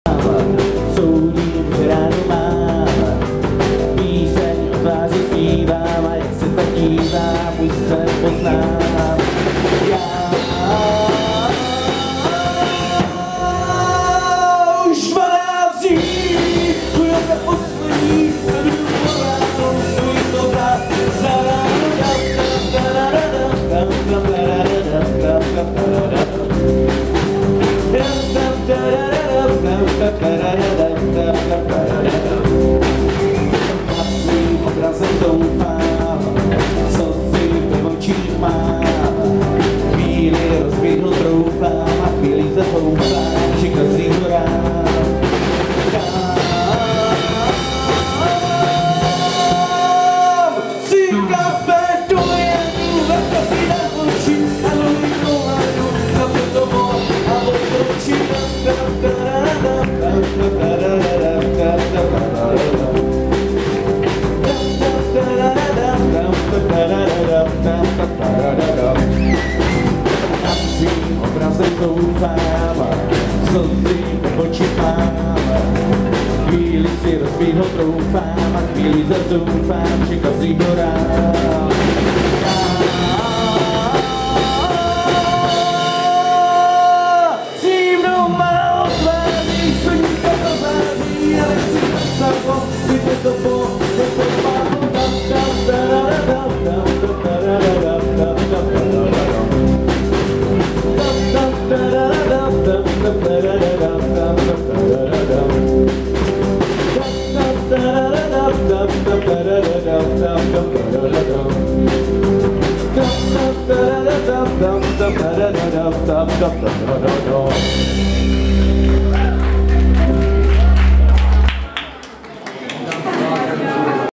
Soudím hra doma, píseň tváři zpívám a jak se tak dívám, už se poznám. Já už 12 dní, budeme poslední, nebudu poránou svůj pořád. Nad svým obrazem doufám, slzy v očích mám, chvíli rozběhnu troufám a chvíli zahoufám, že kazí horám. Si kafe dojedu, vrta si na oči a nový pohledu, kafe to vol a otočí. Nad svým obrazem doufám, slzy v očích mám, chvíli si rozbího troufám a chvíli zas doufám, že kazí horám. Da